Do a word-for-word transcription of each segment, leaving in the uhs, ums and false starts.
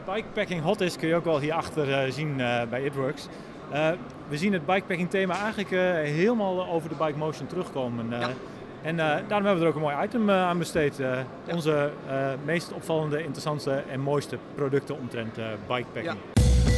bikepacking hot is kun je ook wel hierachter uh, zien uh, bij ItWorks. Uh, we zien het bikepacking thema eigenlijk uh, helemaal over de Bike Motion terugkomen. Uh, ja. En uh, daarom hebben we er ook een mooi item uh, aan besteed. Uh, ja. Onze uh, meest opvallende, interessantste en mooiste producten omtrent uh, bikepacking. Ja.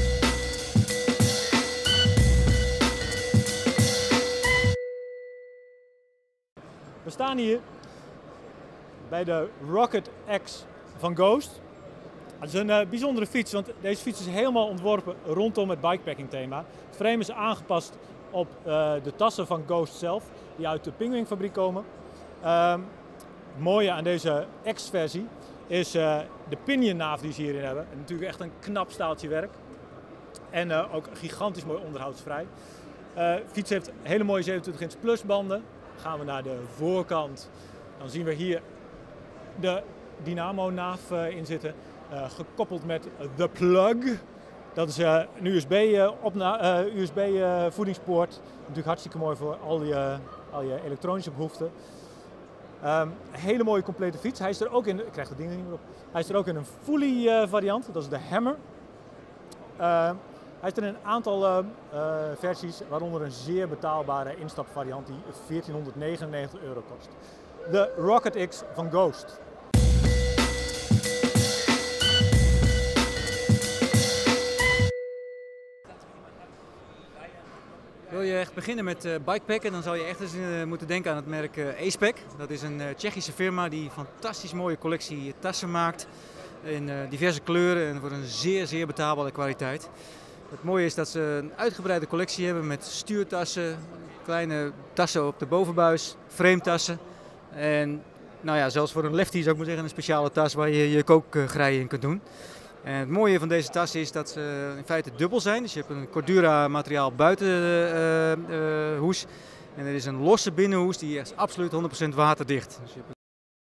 We staan hier bij de Rocket X van Ghost. Het is een uh, bijzondere fiets, want deze fiets is helemaal ontworpen rondom het bikepacking thema. Het frame is aangepast op uh, de tassen van Ghost zelf, die uit de Penguin fabriek komen. Uh, het mooie aan deze X-versie is uh, de pinionnaaf die ze hierin hebben. En natuurlijk echt een knap staaltje werk. En uh, ook gigantisch mooi onderhoudsvrij. De uh, fiets heeft hele mooie zevenentwintig inch plus banden. Gaan we naar de voorkant, dan zien we hier de dynamo-naaf uh, in zitten. Uh, gekoppeld met The Plug. Dat is uh, een U S B, uh, opna- uh, U S B uh, voedingspoort. Natuurlijk hartstikke mooi voor al je, al je elektronische behoeften. Um, hele mooie complete fiets. Hij is er ook in, ik krijg de dingen niet meer op. Hij is er ook in een fully uh, variant, dat is de Hammer. Uh, hij is er in een aantal uh, uh, versies, waaronder een zeer betaalbare instapvariant die veertienhonderdnegenennegentig euro kost. De Rocket X van Ghost. Wil je echt beginnen met uh, bikepacken, dan zou je echt eens uh, moeten denken aan het merk uh, Acepack. Dat is een uh, Tsjechische firma die een fantastisch mooie collectie tassen maakt. In uh, diverse kleuren en voor een zeer, zeer betaalbare kwaliteit. Het mooie is dat ze een uitgebreide collectie hebben met stuurtassen, kleine tassen op de bovenbuis, frametassen. En nou ja, zelfs voor een lefty zou ik maar zeggen een speciale tas waar je je kookgrijen in kunt doen. En het mooie van deze tassen is dat ze in feite dubbel zijn. Dus je hebt een Cordura materiaal buiten de uh, uh, hoes. En er is een losse binnenhoes die is absoluut honderd procent waterdicht. Dus je hebt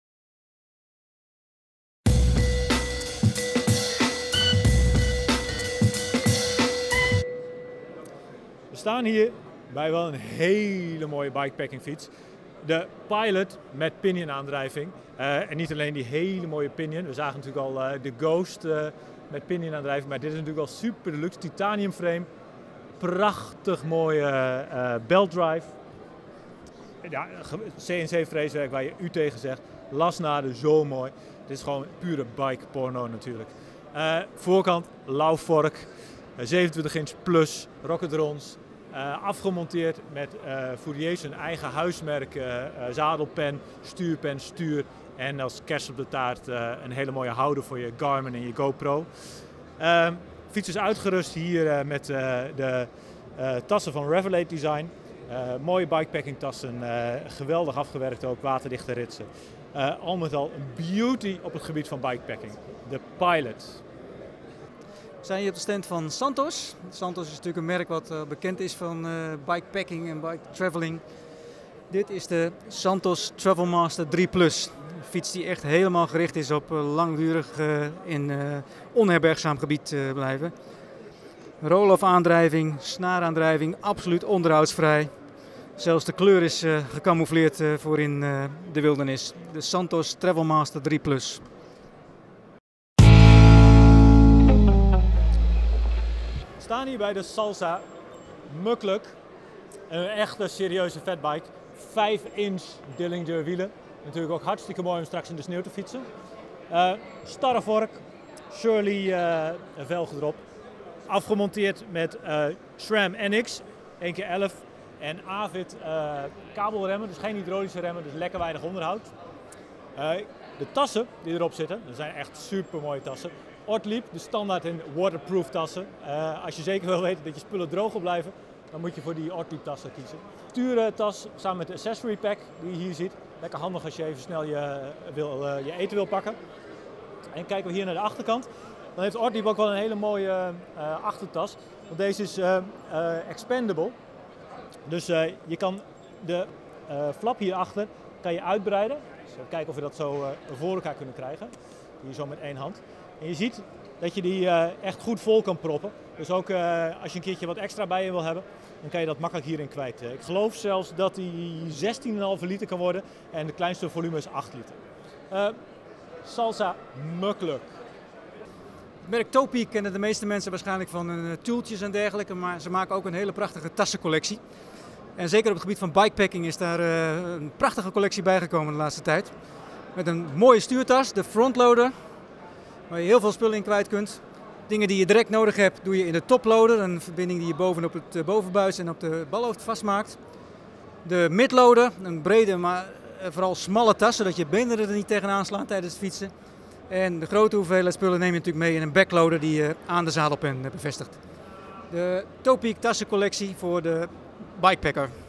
We staan hier bij wel een hele mooie bikepacking fiets. De Pilot met pinion-aandrijving. Uh, en niet alleen die hele mooie pinion. We zagen natuurlijk al uh, de Ghost uh, met pinion-aandrijving. Maar dit is natuurlijk al super deluxe. Titanium frame. Prachtig mooie uh, belt drive. Ja, C N C-freeswerk waar je u tegen zegt. Lasnaden, zo mooi. Dit is gewoon pure bike porno natuurlijk. Uh, voorkant, lauwvork. Uh, zevenentwintig inch plus, rocketdrons. Uh, afgemonteerd met uh, Fourier zijn eigen huismerk, uh, uh, zadelpen, stuurpen, stuur en als kers op de taart uh, een hele mooie houder voor je Garmin en je GoPro. Uh, fiets is uitgerust hier uh, met uh, de uh, tassen van Revelate Design. Uh, mooie bikepacking tassen, uh, geweldig afgewerkt ook, waterdichte ritsen. Uh, al met al een beauty op het gebied van bikepacking. De Pilot. We zijn hier op de stand van Santos. Santos is natuurlijk een merk wat uh, bekend is van uh, bikepacking en bike traveling. Dit is de Santos Travelmaster drie plus. Een fiets die echt helemaal gericht is op uh, langdurig uh, in uh, onherbergzaam gebied uh, blijven. Roll-off aandrijving, snaaraandrijving, absoluut onderhoudsvrij. Zelfs de kleur is uh, gecamoufleerd uh, voor in uh, de wildernis. De Santos Travelmaster drie plus. We staan hier bij de Salsa Mukluk, een echte serieuze fatbike, vijf inch Dillinger wielen, natuurlijk ook hartstikke mooi om straks in de sneeuw te fietsen. Uh, starre vork, Shirley uh, velgen erop, afgemonteerd met uh, SRAM N X één keer elf en Avid uh, kabelremmen, dus geen hydraulische remmen, dus lekker weinig onderhoud. Uh, de tassen die erop zitten, dat zijn echt super mooie tassen. Ortlieb, de standaard en waterproof tassen. Uh, als je zeker wil weten dat je spullen droog blijven, dan moet je voor die Ortlieb tassen kiezen. Stuurtas samen met de accessory pack die je hier ziet. Lekker handig als je even snel je, wil, uh, je eten wil pakken. En kijken we hier naar de achterkant. Dan heeft Ortlieb ook wel een hele mooie uh, achtertas. Want deze is uh, uh, expandable. Dus uh, je kan de uh, flap hierachter kan je uitbreiden. Dus even kijken of we dat zo uh, voor elkaar kunnen krijgen. Hier zo met één hand. En je ziet dat je die uh, echt goed vol kan proppen. Dus ook uh, als je een keertje wat extra bij je wil hebben, dan kan je dat makkelijk hierin kwijt. Ik geloof zelfs dat die zestien komma vijf liter kan worden en de kleinste volume is acht liter. Uh, Salsa Mukluk. Het merk Topeak kennen de meeste mensen waarschijnlijk van hun toeltjes en dergelijke, maar ze maken ook een hele prachtige tassencollectie. En zeker op het gebied van bikepacking is daar uh, een prachtige collectie bijgekomen de laatste tijd. Met een mooie stuurtas, de frontloader, waar je heel veel spullen in kwijt kunt. Dingen die je direct nodig hebt doe je in de toploader, een verbinding die je bovenop het bovenbuis en op de balhoofd vastmaakt. De midloader, een brede maar vooral smalle tas, zodat je benen er niet tegenaan slaan tijdens het fietsen. En de grote hoeveelheid spullen neem je natuurlijk mee in een backloader die je aan de zadelpen bevestigt. De Topeak tassencollectie voor de bikepacker.